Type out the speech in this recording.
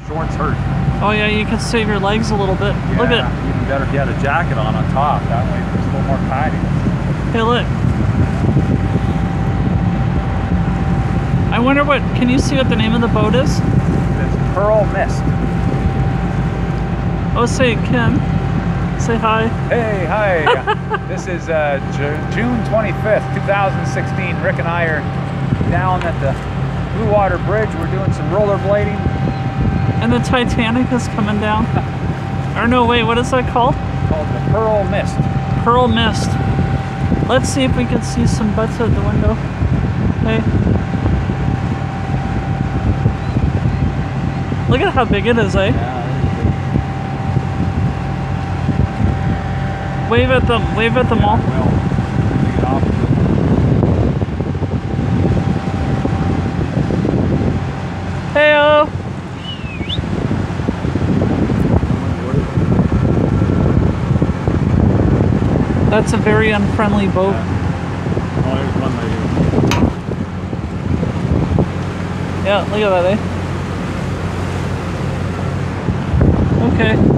Shorts hurt. Oh yeah, you can save your legs a little bit. Yeah, Look at. even better if you had a jacket on top. That way there's a little more padding. Hey, look. I wonder what. Can you see what the name of the boat is? It's Pearl Mist. Oh, say Kim. Say hi. Hey, hi. This is June 25th, 2016. Rick and I are down at the Blue Water Bridge. We're doing some rollerblading. And the Titanic is coming down. Or no, wait, what is that called? It's called the Pearl Mist. Pearl Mist. Let's see if we can see some butts at the window. Hey. Look at how big it is, eh? Yeah, Wave at them. Wave at them all. well, take it off. Heyo. That's a very unfriendly boat. Yeah. Oh, there's one lady. Yeah, look at that, eh? Okay.